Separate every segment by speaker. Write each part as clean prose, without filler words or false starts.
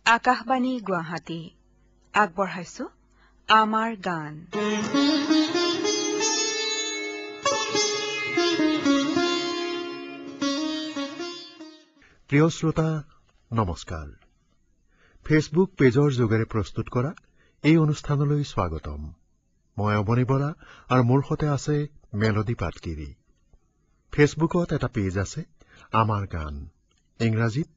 Speaker 1: আকাশবাণী গুৱাহাটী আগবঢ়াইছো আমাৰ গান।
Speaker 2: প্ৰিয় শ্ৰোতা নমস্কাৰ। ফেচবুক পেজৰ যোগেৰে প্ৰস্তুত কৰা এই অনুষ্ঠানলৈ স্বাগতম। মই অৱনী বৰা আৰু মোৰ সৈতে আছে মেলডি পাটকিৰি। ফেচবুকত এটা পেজ আছে আমাৰ গান, ইংৰাজীত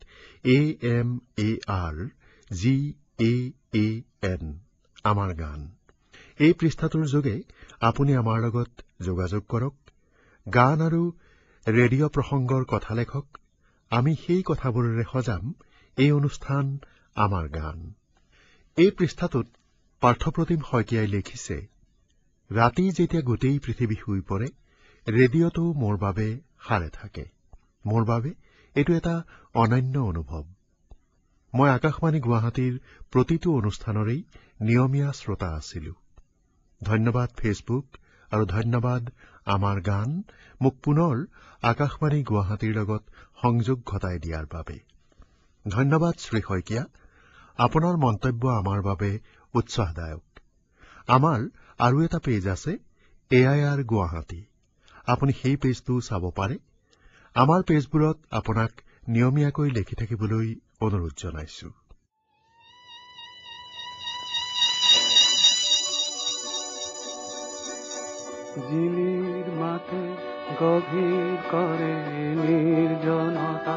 Speaker 2: AMARGAAN, আমাৰ গান। এই পৃষ্ঠাটোৰ যোগে আপুনি আমাৰ লগত যোগাযোগ কৰক, গান আৰু ৰেডিঅ' প্ৰসংগৰ কথা লেখক। আমি সেই কথাবোৰেৰে সজাম এই অনুষ্ঠান আমাৰ গান। এই পৃষ্ঠাটোত পাৰ্থপ্ৰতিম শইকীয়াই লিখিছে, ৰাতি যেতিয়া গোটেই পৃথিৱী শুই পৰে, ৰেডিঅ'টো মোৰ বাবে সাৰে থাকে। মোৰ বাবে এইটো এটা অনন্য অনুভৱ। মই আকাশবাণী গুৱাহাটীৰ প্ৰতিটো অনুষ্ঠানৰেই নিয়মীয়া শ্ৰোতা আছিলো। ধন্যবাদ ফেচবুক আৰু ধন্যবাদ আমাৰ গান মোক পুনৰ আকাশবাণী গুৱাহাটীৰ লগত সংযোগ ঘটাই দিয়াৰ বাবে। ধন্যবাদ শ্ৰী শইকীয়া, আপোনাৰ মন্তব্য আমাৰ বাবে উৎসাহদায়ক। আমাৰ আৰু এটা পেজ আছে AIR গুৱাহাটী। আপুনি সেই পেজটো চাব পাৰে। আমাৰ পেজবোৰত আপোনাক নিয়মীয়াকৈ লিখি থাকিবলৈ অনুৰোধ জনাইছো।
Speaker 3: জিলিৰ মাতে গভীৰ কৰে নিৰ্জনতা,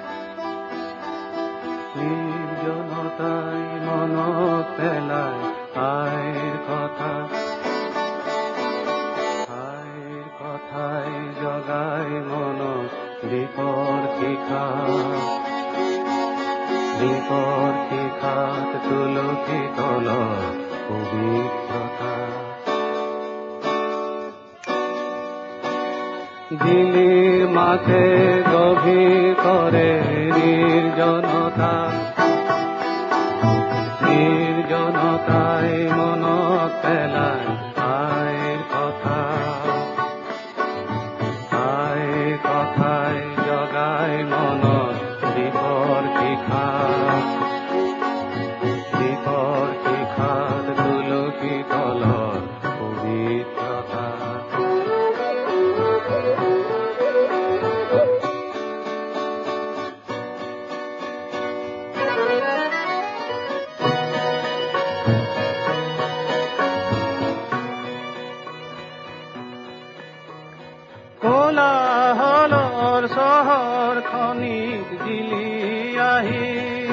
Speaker 3: নিৰ্জনতাই মনত পেলায় আইৰ কথা, আইৰ কথাই জগাই মনত দীপৰ শিখা, দীপৰ শিখাত তুলসী তলত পবিত্ৰতা। দিলিৰ মাঝে গভীৰ কৰে নিৰ্জনতা, নিৰ্জনতাই মনত পেলায় আইৰ কথা, আইৰ কথাই জগাই মনত দীপৰ শিখা, দীপৰ শিখাত তুলসী তলত পবিত্ৰতা। কোলাহলৰ চহৰখনিত জিলি আহি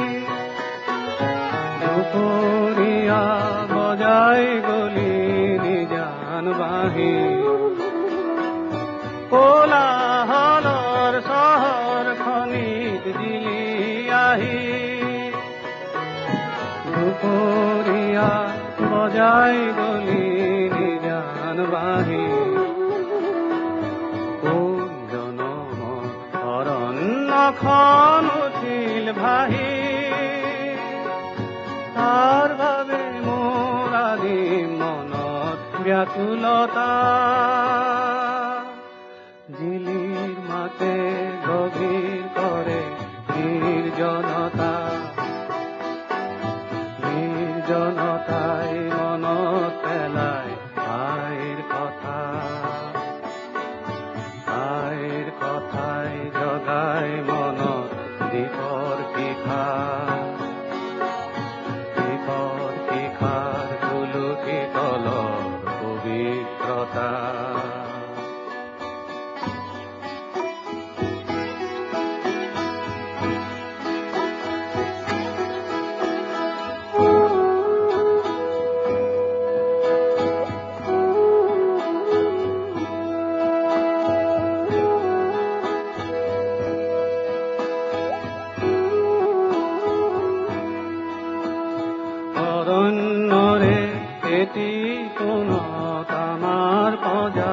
Speaker 3: দুপৰীয়া বজাই গলি নিজান বাঁহী, কোলাহলৰ চহৰখনিত জিলি আহি দুপৰীয়া বজাই গলি নিজান বাঁহী। অৰণ্যখন উঠিল ভাহি, তাৰ বাবে মোৰ আদি মনত ব্যাকুলতা। জিলিৰ মাতে গভীৰ কৰে নিৰ্জনতা, নিৰ্জনতাই মনত পেলায় আইৰ কথা, আইৰ কথাই জগাই মনত দীপৰ শিখা, দীপৰ শিখাৰ তুলসী তলৰ পবিত্ৰতা। অৰণ্যৰে এটি কোণত আমাৰ পজা,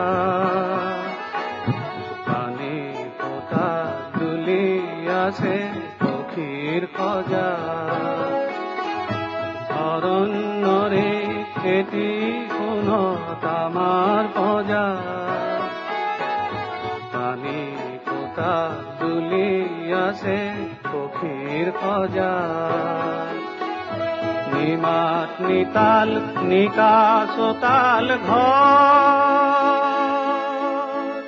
Speaker 3: পানী পোতা দুলি আছে পক্ষীৰ সজা। অৰণ্যৰে এটি কোণত আমাৰ পজা, পানী পোতা দুলি আছে পক্ষীৰ সজা। নিমাত নিতাল নিকাচোতাল ঘৰ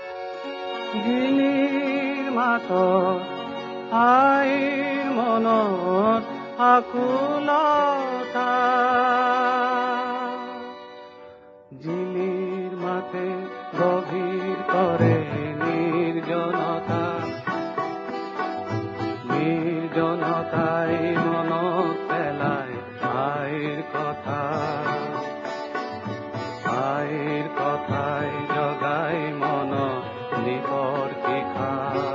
Speaker 3: গিলিৰ মাতত আইৰ মনত আকুলতা জিলিৰ মাতে গভীৰ কৰে নিৰ্জনতাই মনত পেলায় আইৰ কথাই জগাই মনত বিপৰ্তিখা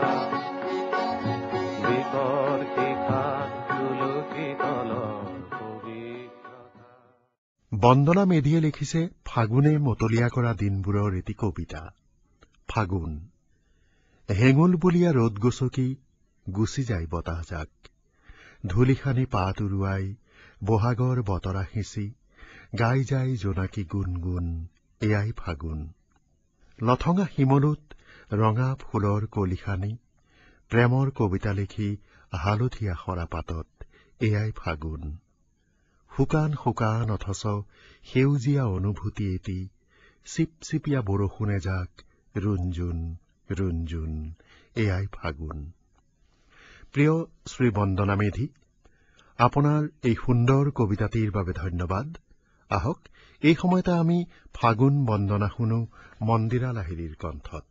Speaker 3: তুলসী তলৰ পবিত্ৰতা।
Speaker 2: বন্দনা মেধিয়ে লিখিছে ফাগুনে মতলীয়া কৰা দিনবোৰৰ এটি কবিতা। ফাগুন হেঙুল বুলিয়া ৰ'দ গছকি গুচি যায় বতাহজাক, ধূলিখানি পাত উৰুৱাই বহাগৰ বতৰা সিঁচি গাই যায় জোনাকী গুণ গুণ, এয়াই ফাগুন। লঠঙা শিমলুত ৰঙা ফুলৰ কলিখানি প্ৰেমৰ কবিতা লিখি হালধীয়া সৰাপাতত, এয়াই ফাগুন। শুকান শুকান অথচ সেউজীয়া অনুভূতি এটি চিপচিপীয়া বৰষুণ এজাক ৰুণজুণ ৰুণজুণ, এয়াই ফাগুন। প্ৰিয় শ্ৰী বন্দনা মেধি, আপোনাৰ এই সুন্দৰ কবিতাটিৰ বাবে ধন্যবাদ। আহক এই সময়তে আমি ফাগুন বন্দনা শুনো মন্দিৰা লাহিৰীৰ কণ্ঠত।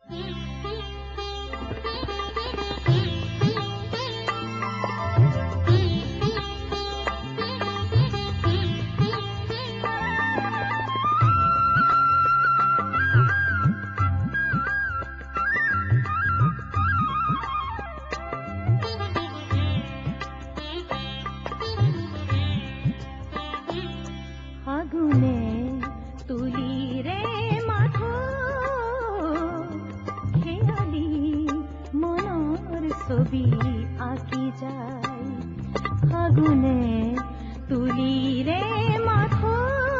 Speaker 4: ছবি আঁকি যায় ফাগুনে তুলিরে মাথো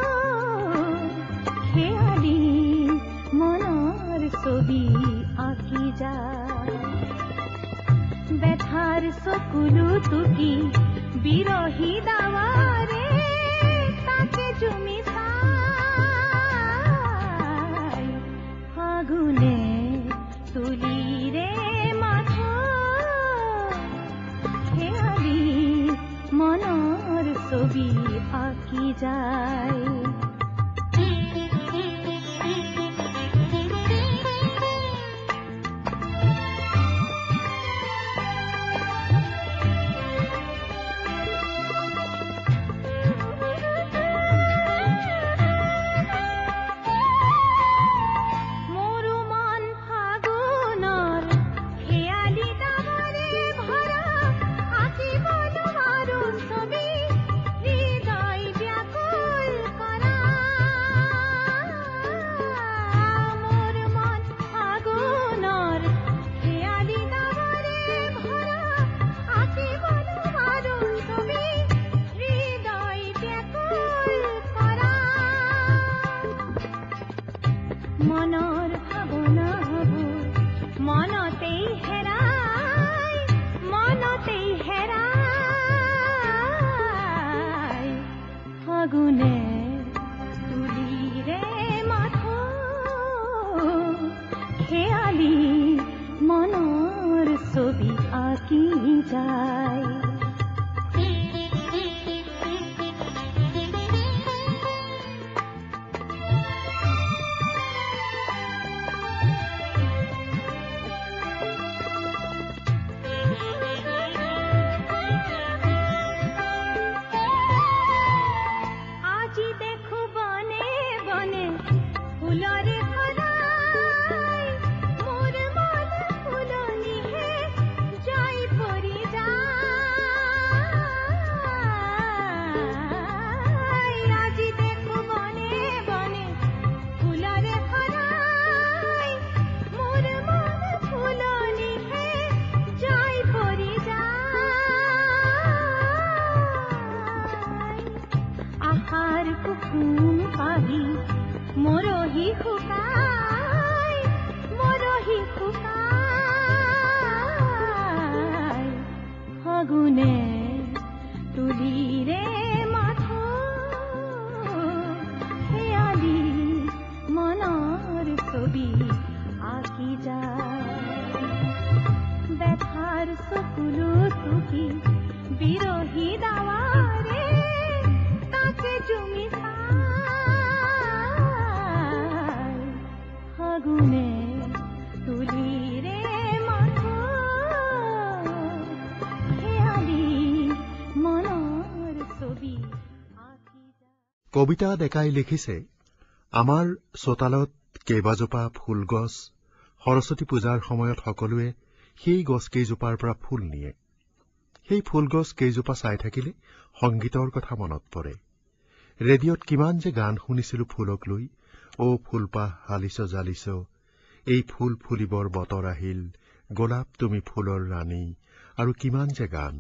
Speaker 4: খেয়ালি মনৰ ছবি আঁকি যায় ব্যথাৰ চকুলো টুকি বিৰহী দাৱাৰে তাকে জুমি চাই ফাগুনে তুলিৰে মনৰ ছবি আঁকি যায় ছবি হৃদয় ব্যাকুল কৰা
Speaker 2: কবিতা ডেকাই লিখিছে, আমাৰ চোতালত কেইবাজোপা ফুলগছ, সৰস্বতী পূজাৰ সময়ত সকলোৱে সেই গছকেইজোপাৰ পৰা ফুল নিয়ে। সেই ফুলগছ কেইজোপা চাই থাকিলে সংগীতৰ কথা মনত পৰে। ৰেডিঅ'ত কিমান যে গান শুনিছিলো ফুলক লৈ, ফুলপাহ হালিছ জালিছ, এই ফুল ফুলিবৰ বতৰ আহিল, গোলাপ তুমি ফুলৰ ৰাণী, আৰু কিমান যে গান।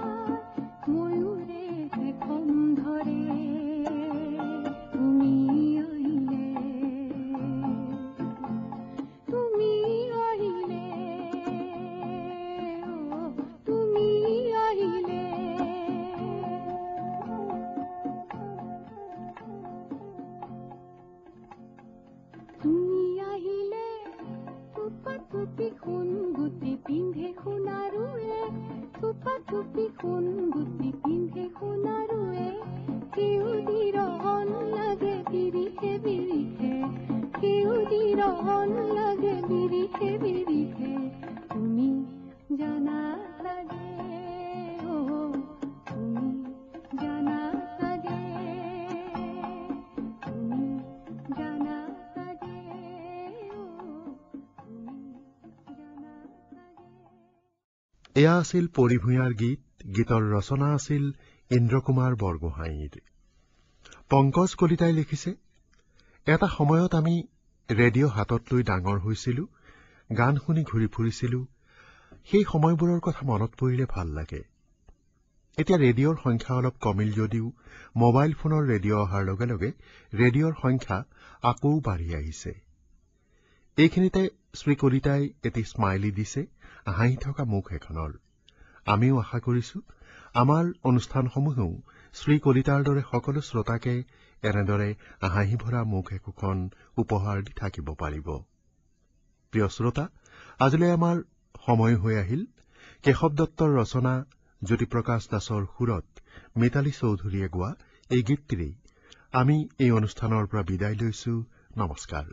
Speaker 4: তুমি
Speaker 2: এয়া আছিল পৰি ভূঞাৰ গীত। গীতৰ ৰচনা আছিল ইন্দ্ৰকুমাৰ বৰগোহাঁইৰ। পংকজ কলিতাই লিখিছে, এটা সময়ত আমি ৰেডিঅ' হাতত লৈ ডাঙৰ হৈছিলো, গান শুনি ঘূৰি ফুৰিছিলো। সেই সময়বোৰৰ কথা মনত পৰিলে ভাল লাগে। এতিয়া ৰেডিঅ'ৰ সংখ্যা অলপ কমিল যদিও মোবাইল ফোনৰ ৰেডিঅ' অহাৰ লগে লগে ৰেডিঅ'ৰ সংখ্যা আকৌ বাঢ়ি আহিছে। এইখিনিতে শ্ৰী কলিতাই এটি স্মাইলি দিছে হাঁহি থকা মুখ এখনৰ। আমিও আশা কৰিছো আমাৰ অনুষ্ঠানসমূহেও শ্ৰী কলিতাৰ দৰে সকলো শ্ৰোতাকে এনেদৰে হাঁহি ভৰা মুখ একোখন উপহাৰ দি থাকিব পাৰিব। প্ৰিয় শ্ৰোতা, আজিলৈ আমাৰ সময় হৈ আহিল। কেশৱ দত্তৰ ৰচনা, জ্যোতিপ্ৰকাশ দাসৰ সুৰত মিতালী চৌধুৰীয়ে গোৱা এই গীতটিৰেই আমি এই অনুষ্ঠানৰ পৰা বিদায় লৈছো। নমস্কাৰ।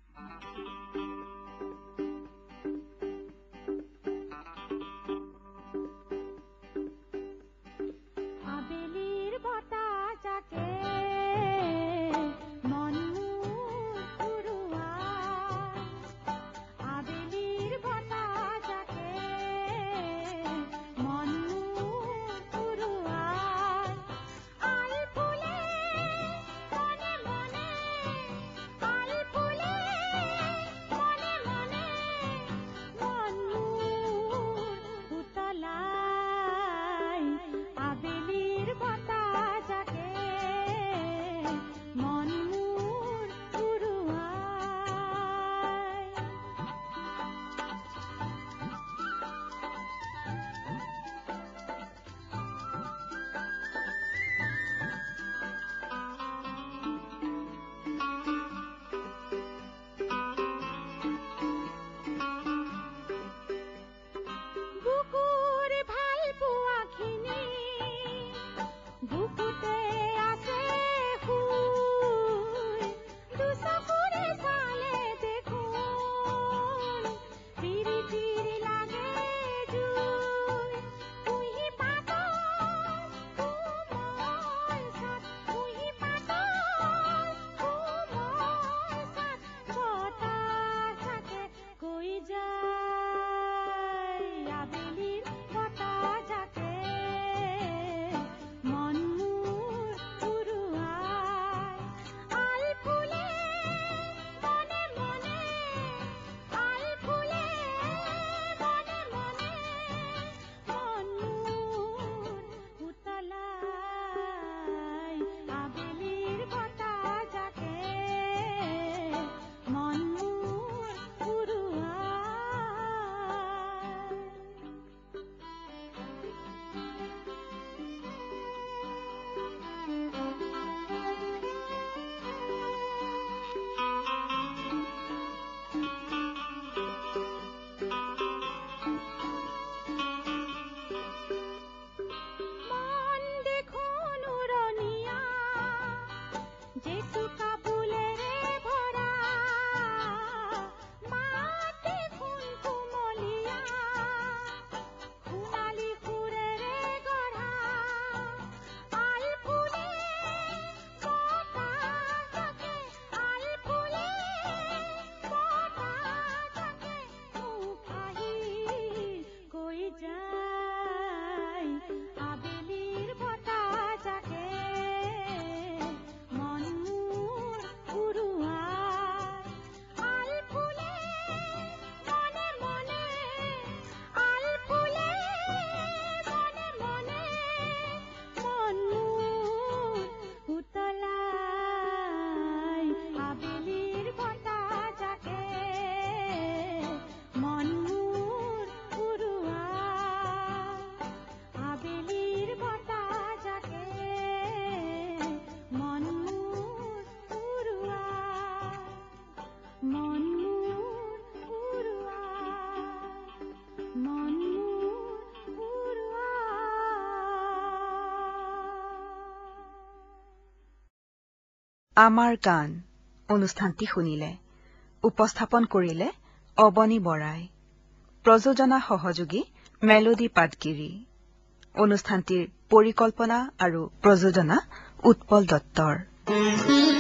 Speaker 1: আমাৰ গান অনুষ্ঠানটি শুনিলে। উপস্থাপন কৰিলে অবনী বৰাই। প্ৰযোজনা সহযোগী মেলোডি পাটগিৰি। অনুষ্ঠানটিৰ পৰিকল্পনা আৰু প্ৰযোজনা উৎপল দত্তৰ।